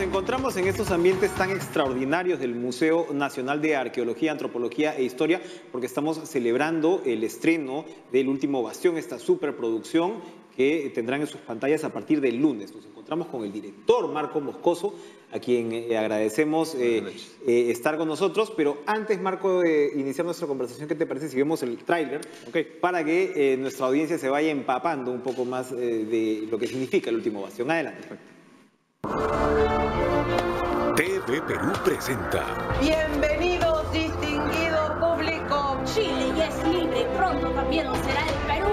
encontramos en estos ambientes tan extraordinarios del Museo Nacional de Arqueología, Antropología e Historia, porque estamos celebrando el estreno del Último Bastión, esta superproducción que tendrán en sus pantallas a partir del lunes. Nos encontramos con el director Marco Moscoso, a quien agradecemos estar con nosotros, pero antes, Marco, de iniciar nuestra conversación, ¿qué te parece si vemos el tráiler? Para que nuestra audiencia se vaya empapando un poco más de lo que significa el Último Bastión. Adelante. TV Perú presenta. Bienvenidos, distinguido público. Chile ya es libre y pronto también lo será el Perú.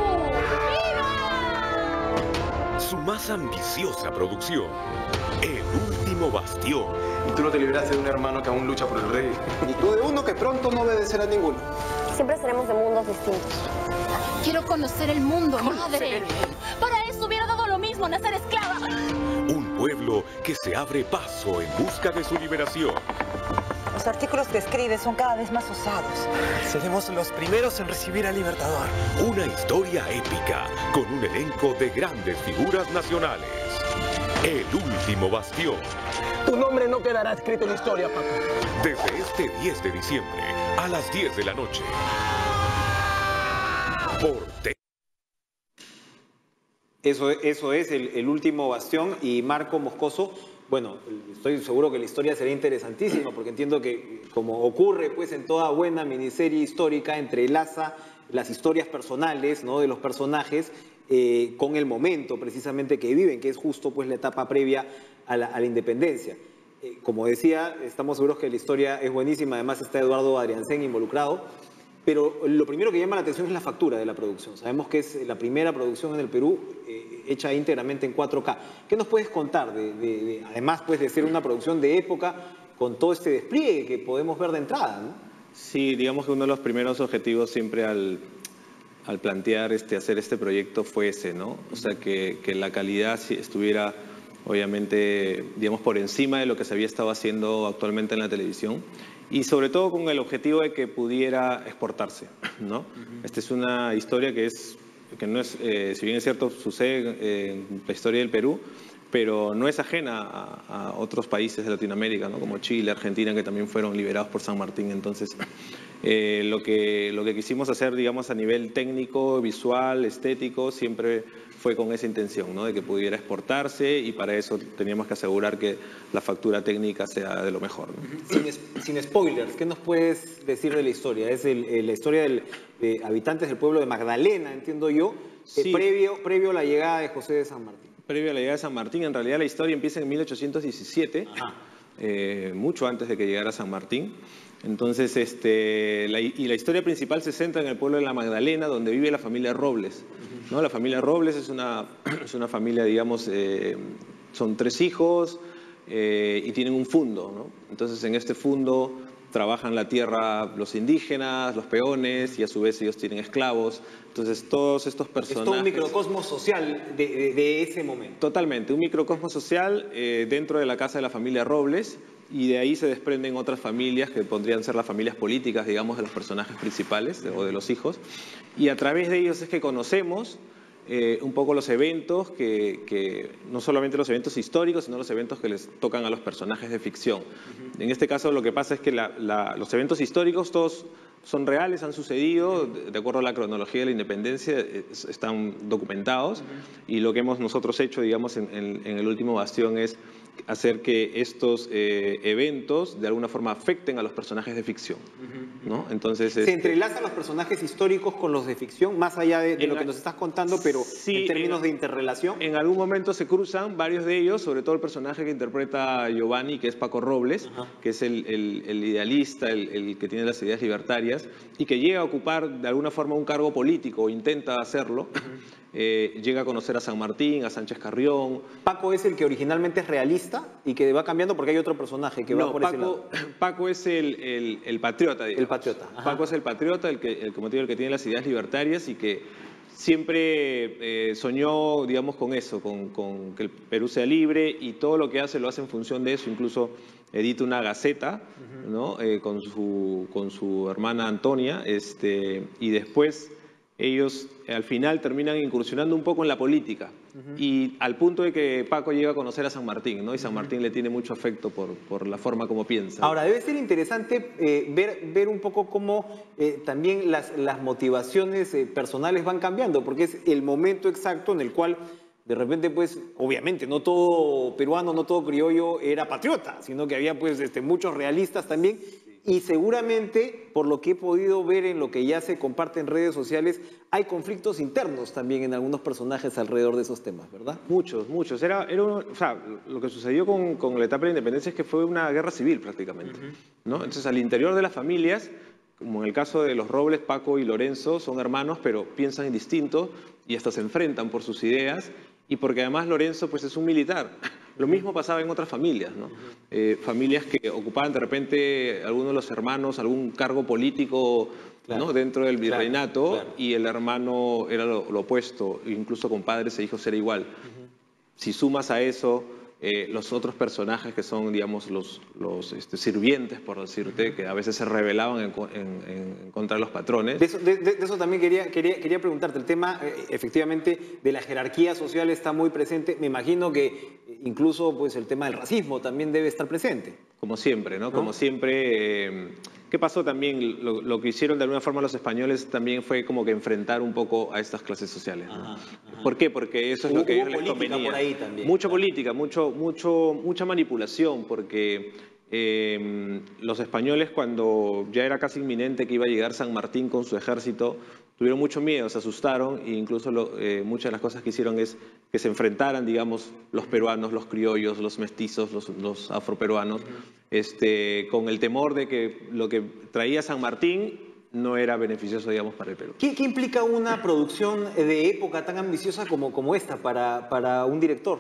¡Viva! Su más ambiciosa producción, El Último Bastión. Y tú no te libraste de un hermano que aún lucha por el rey. Y tú de uno que pronto no obedecerá a ninguno. Siempre seremos de mundos distintos. Quiero conocer el mundo, madre. Para eso hubiera dado lo mismo nacer esclava. Un pueblo que se abre paso en busca de su liberación. Los artículos que escribes son cada vez más osados. Seremos los primeros en recibir al Libertador. Una historia épica con un elenco de grandes figuras nacionales. El Último Bastión. Tu nombre no quedará escrito en la historia, Paco. Desde este 10 de diciembre a las 10 de la noche. Por TV. Eso es el Último Bastión. Y Marco Moscoso, bueno, estoy seguro que la historia será interesantísima, porque entiendo que, como ocurre pues en toda buena miniserie histórica, entrelaza las historias personales, ¿no?, de los personajes con el momento precisamente que viven, que es justo pues la etapa previa a la independencia. Como decía, estamos seguros que la historia es buenísima, además está Eduardo Adriancén involucrado. Pero lo primero que llama la atención es la factura de la producción. Sabemos que es la primera producción en el Perú hecha íntegramente en 4K. ¿Qué nos puedes contar, además pues, de ser una producción de época, con todo este despliegue que podemos ver de entrada, ¿no? Sí, digamos que uno de los primeros objetivos siempre al plantear hacer este proyecto fue ese, ¿no? O sea, que la calidad estuviera, obviamente, digamos, por encima de lo que se había estado haciendo actualmente en la televisión. Y sobre todo con el objetivo de que pudiera exportarse, ¿no? Esta es una historia que no es, si bien es cierto, sucede en la historia del Perú, pero no es ajena a otros países de Latinoamérica, ¿no?, como Chile, Argentina, que también fueron liberados por San Martín. Entonces, lo que quisimos hacer, digamos, a nivel técnico, visual, estético, siempre fue con esa intención, ¿no?, de que pudiera exportarse, y para eso teníamos que asegurar que la factura técnica sea de lo mejor, ¿no? Sin spoilers, ¿qué nos puedes decir de la historia? Es la historia de habitantes del pueblo de Magdalena, entiendo yo, sí, previo a la llegada de José de San Martín. Previo a la llegada de San Martín. En realidad la historia empieza en 1817, mucho antes de que llegara San Martín. Entonces, la historia principal se centra en el pueblo de la Magdalena, donde vive la familia Robles, ¿no? La familia Robles es una familia, digamos, son 3 hijos y tienen un fundo, ¿no? Entonces, en este fundo trabajan la tierra los indígenas, los peones, y a su vez ellos tienen esclavos. Entonces, todos estos personajes... Es todo un microcosmos social de ese momento. Totalmente, un microcosmos social dentro de la casa de la familia Robles, y de ahí se desprenden otras familias que podrían ser las familias políticas, digamos, de los personajes principales o de los hijos. Y a través de ellos es que conocemos un poco los eventos, no solamente los eventos históricos, sino los eventos que les tocan a los personajes de ficción. En este caso lo que pasa es que los eventos históricos todos son reales, han sucedido, de acuerdo a la cronología de la independencia, están documentados, y lo que hemos nosotros hecho, digamos, en el Último Bastión es hacer que estos eventos de alguna forma afecten a los personajes de ficción, ¿no? Entonces, ¿se entrelazan los personajes históricos con los de ficción, más allá de lo que nos estás contando, pero sí, en términos de interrelación? En algún momento se cruzan varios de ellos, sobre todo el personaje que interpreta Giovanni, que es Paco Robles, que es el idealista, el que tiene las ideas libertarias, y que llega a ocupar de alguna forma un cargo político, o intenta hacerlo. Llega a conocer a San Martín, a Sánchez Carrión. Paco es el que originalmente es realista y que va cambiando porque hay otro personaje que va por ese lado. Paco es el patriota, digamos. El patriota. Paco es el patriota, el que tiene las ideas libertarias y que siempre soñó, digamos, con eso, con que el Perú sea libre, y todo lo que hace lo hace en función de eso. Incluso edita una gaceta, ¿no?, con su hermana Antonia, y después ellos al final terminan incursionando un poco en la política. Y al punto de que Paco llega a conocer a San Martín, ¿no? Y San Martín le tiene mucho afecto por la forma como piensa. Ahora, debe ser interesante ver un poco cómo también las motivaciones personales van cambiando, porque es el momento exacto en el cual de repente, pues, obviamente, no todo peruano, no todo criollo era patriota, sino que había, pues, muchos realistas también. Y seguramente, por lo que he podido ver en lo que ya se comparte en redes sociales, hay conflictos internos también en algunos personajes alrededor de esos temas, ¿verdad? Muchos. O sea, lo que sucedió con la etapa de la independencia es que fue una guerra civil prácticamente, ¿no? Entonces, al interior de las familias, como en el caso de los Robles, Paco y Lorenzo, son hermanos, pero piensan en distinto y hasta se enfrentan por sus ideas. Y porque además Lorenzo pues, es un militar. Lo mismo pasaba en otras familias, ¿no? Familias que ocupaban de repente algunos de los hermanos algún cargo político, ¿no? Dentro del virreinato, y el hermano era lo opuesto, incluso con padres e hijos era igual. Si sumas a eso los otros personajes que son, digamos, los sirvientes, por decirte, que a veces se rebelaban en contra de los patrones. De eso también quería preguntarte. El tema, efectivamente, de la jerarquía social está muy presente. Me imagino que incluso pues, el tema del racismo también debe estar presente. Como siempre, ¿no? Como siempre. ¿Qué pasó también? Lo que hicieron de alguna forma los españoles también fue como que enfrentar un poco a estas clases sociales, ¿no? ¿Por qué? Porque eso es lo que a ellos les convenía. Por ahí también. Mucha política, mucha manipulación, porque los españoles, cuando ya era casi inminente que iba a llegar San Martín con su ejército, tuvieron mucho miedo, se asustaron, e incluso muchas de las cosas que hicieron es que se enfrentaran, digamos, los peruanos, los criollos, los mestizos, los afroperuanos, con el temor de que lo que traía San Martín no era beneficioso, digamos, para el Perú. ¿Qué implica una producción de época tan ambiciosa como esta para un director?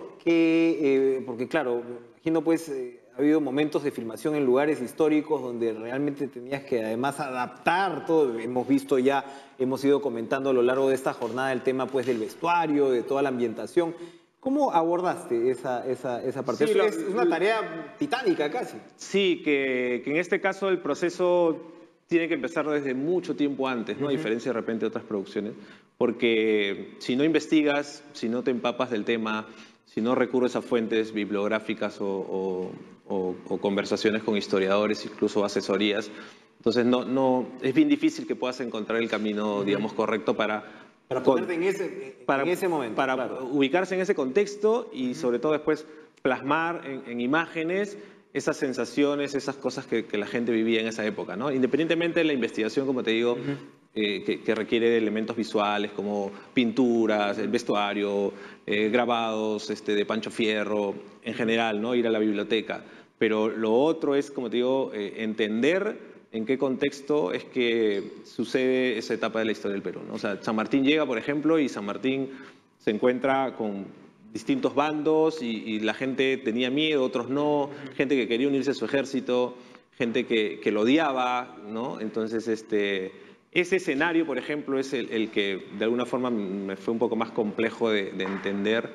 Porque claro, imagino pues ha habido momentos de filmación en lugares históricos donde realmente tenías que además adaptar todo. Hemos visto ya, hemos ido comentando a lo largo de esta jornada el tema pues del vestuario, de toda la ambientación. ¿Cómo abordaste esa parte? Sí, es una tarea titánica casi. Sí, que en este caso el proceso tiene que empezar desde mucho tiempo antes, ¿no? A diferencia de repente de otras producciones, porque si no investigas, si no te empapas del tema, si no recurres a fuentes bibliográficas o conversaciones con historiadores, incluso asesorías, entonces es bien difícil que puedas encontrar el camino, digamos, correcto para ponerte en ese momento. Para ubicarse en ese contexto y sobre todo después plasmar en imágenes esas sensaciones, esas cosas que la gente vivía en esa época, ¿no? Independientemente de la investigación, como te digo, que requiere de elementos visuales como pinturas, el vestuario, grabados de Pancho Fierro, en general, ¿no? Ir a la biblioteca. Pero lo otro es, como te digo, entender en qué contexto es que sucede esa etapa de la historia del Perú, ¿no? O sea, San Martín llega, por ejemplo, y San Martín se encuentra con distintos bandos y la gente tenía miedo, otros no, gente que quería unirse a su ejército, gente que lo odiaba, ¿no? Entonces, ese escenario, por ejemplo, es el que de alguna forma me fue un poco más complejo de entender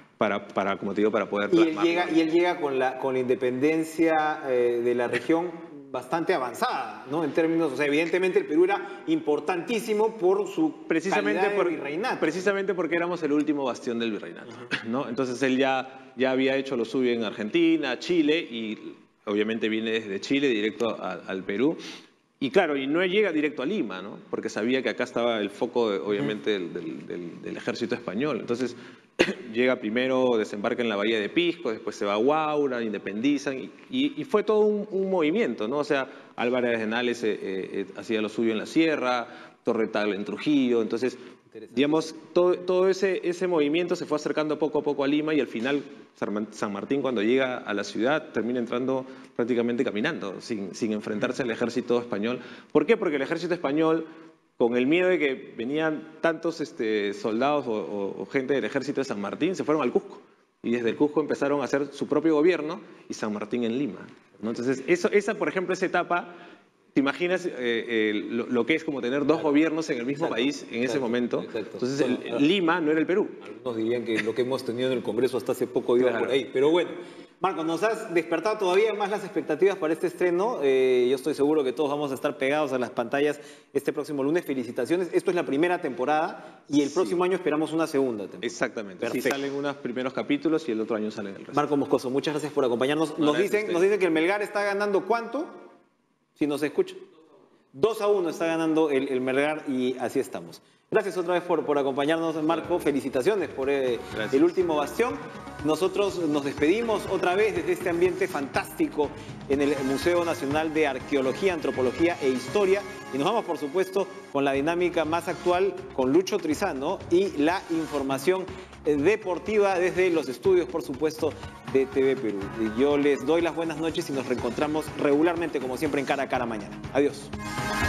como te digo, para poder plasmarlo. Y él llega con la independencia de la región bastante avanzada, ¿no? En términos, o sea, evidentemente el Perú era importantísimo por su calidad de virreinato. Precisamente porque éramos el último bastión del virreinato, ¿no? Entonces él ya había hecho lo suyo en Argentina, Chile, y obviamente viene desde Chile directo al Perú. Y claro, y no llega directo a Lima, ¿no? Porque sabía que acá estaba el foco, obviamente, del ejército español. Entonces, llega primero, desembarca en la bahía de Pisco, después se va a Huaura, independizan, y fue todo un movimiento, ¿no? O sea, Álvarez de Henares hacía lo suyo en la sierra, Torretal en Trujillo, entonces, digamos, todo ese movimiento se fue acercando poco a poco a Lima, y al final San Martín, cuando llega a la ciudad, termina entrando prácticamente caminando, sin enfrentarse al ejército español. ¿Por qué? Porque el ejército español, con el miedo de que venían tantos soldados o gente del ejército de San Martín, se fueron al Cusco. Y desde el Cusco empezaron a hacer su propio gobierno y San Martín en Lima, ¿no? Entonces, por ejemplo, esa etapa, ¿te imaginas lo que es como tener dos gobiernos en el mismo país en ese momento? Entonces, Lima no era el Perú. Algunos dirían que lo que hemos tenido en el Congreso hasta hace poco iba por ahí. Pero bueno, Marco, nos has despertado todavía más las expectativas para este estreno. Yo estoy seguro que todos vamos a estar pegados a las pantallas este próximo lunes. Felicitaciones. Esto es la primera temporada y el próximo año esperamos una segunda temporada. Exactamente. Perfecto. Sí, salen unos primeros capítulos y el otro año salen el resto. Marco Moscoso, muchas gracias por acompañarnos. Nos dicen que el Melgar está ganando ¿cuánto? Si nos escucha. 2-1 está ganando el Melgar y así estamos. Gracias otra vez por acompañarnos, Marco. Felicitaciones por el último bastión. Nosotros nos despedimos otra vez desde este ambiente fantástico en el Museo Nacional de Arqueología, Antropología e Historia. Y nos vamos, por supuesto, con la dinámica más actual con Lucho Trizano y la información deportiva desde los estudios, por supuesto, de TV Perú. Yo les doy las buenas noches y nos reencontramos regularmente, como siempre, en Cara a Cara mañana. Adiós.